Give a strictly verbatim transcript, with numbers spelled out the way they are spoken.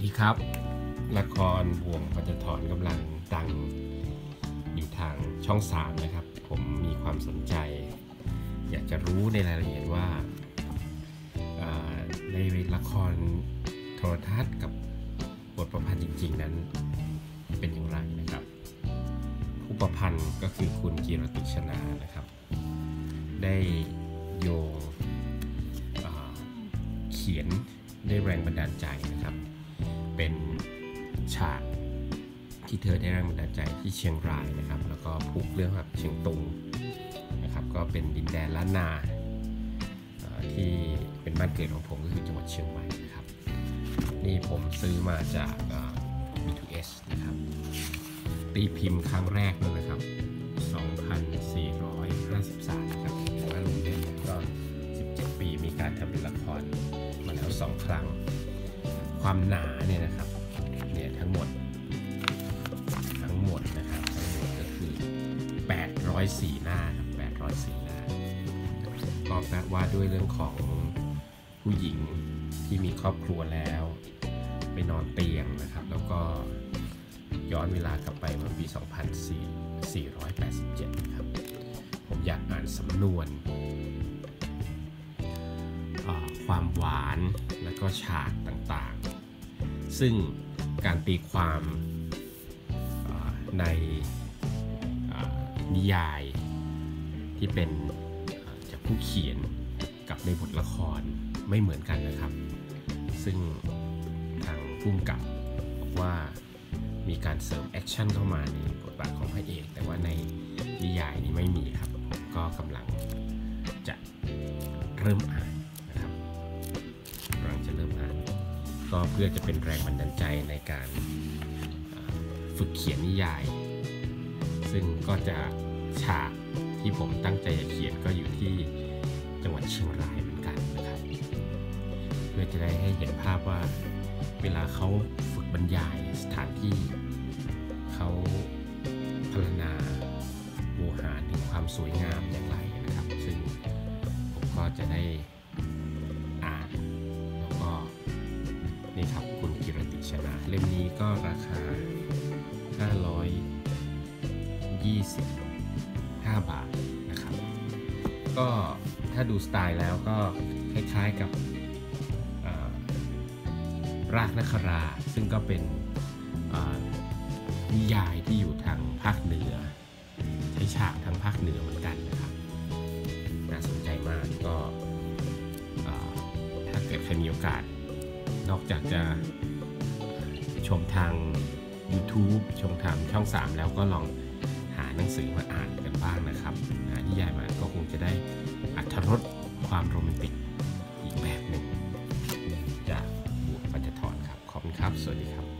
ดีครับละครบ่วงปัญจทรกำลังดังอยู่ทางช่องสามนะครับผมมีความสนใจอยากจะรู้ในรายละเอียดว่าในละครโทรทัศน์กับบทประพันธ์จริงๆนั้นเป็นอย่างไรนะครับผู้ประพันธ์ก็คือคุณกีรติชนานะครับได้โยงเขียนได้แรงบันดาลใจนะครับเป็นฉากที่เธอได้แรงบันดาลใจที่เชียงรายนะครับแล้วก็ผูกเรื่องกับเชียงตุงนะครับก็เป็นดินแดนล้านนาที่เป็นบ้านเกิดของผมก็คือจังหวัดเชียงใหม่นะครับนี่ผมซื้อมาจาก บี ทู เอส นะครับตีพิมพ์ครั้งแรกเลยนะครับสองพันสี่ร้อยห้าสิบสามนะครับแต่ว่าลงเล่นก็สิบเจ็ดปีมีการทำเป็นละครมาแล้วสองครั้งความหนาเนี่ยนะครับเนี่ยทั้งหมดทั้งหมดนะครับทั้งหมดก็คือแปดร้อยสี่หน้าครับแปดร้อยสี่หน้าก็แปลว่าด้วยเรื่องของผู้หญิงที่มีครอบครัวแล้วไปนอนเตียงนะครับแล้วก็ย้อนเวลากลับไปเมื่อปีสองพันสี่ร้อยแปดสิบเจ็ดครับผมอยากอ่านสำนวนความหวานและก็ฉากต่างๆซึ่งการตีความในนิยายที่เป็นจากผู้เขียนกับในบทละครไม่เหมือนกันนะครับซึ่งทางผู้กำกับบอกว่ามีการเสริมแอคชั่นเข้ามาในบทบาทของพระเอกแต่ว่าในนิยายนี้ไม่มีครับผมก็กำลังจะเริ่มอ่านนะครับกำลังจะเริ่มอ่านก็เพื่อจะเป็นแรงบันดาลใจในการฝึกเขียนนิยายซึ่งก็จะฉากที่ผมตั้งใจจะเขียนก็อยู่ที่จังหวัดเชียงรายเหมือนกันนะครับเพื่อจะได้ให้เห็นภาพว่าเวลาเขาฝึกบรรยายสถานที่เขาพรรณนาโวหารถึงความสวยงามอย่างไรนะครับซึ่งผมก็จะได้อ่านแล้วก็นี่ครับคุณกิรติชนาเล่มนี้ก็ราคาห้าร้อยยี่สิบห้าบาทนะครับก็ถ้าดูสไตล์แล้วก็คล้ายๆกับรากนคราซึ่งก็เป็นนิยายที่อยู่ทางภาคเหนือใช้ฉากทางภาคเหนือเหมือนกันนะครับน่าสนใจมากก็ถ้าเกิดใครมีโอกาสนอกจากจะชมทาง YouTube ชมทางช่องสามแล้วก็ลองหาหนังสือมาอ่านกันบ้างนะครับหานิยายมาก็คงจะได้อรรถรสความโรแมนติกอีกแบบหนึ่งจากบ่วงปัญจทรครับขอบคุณครับสวัสดีครับ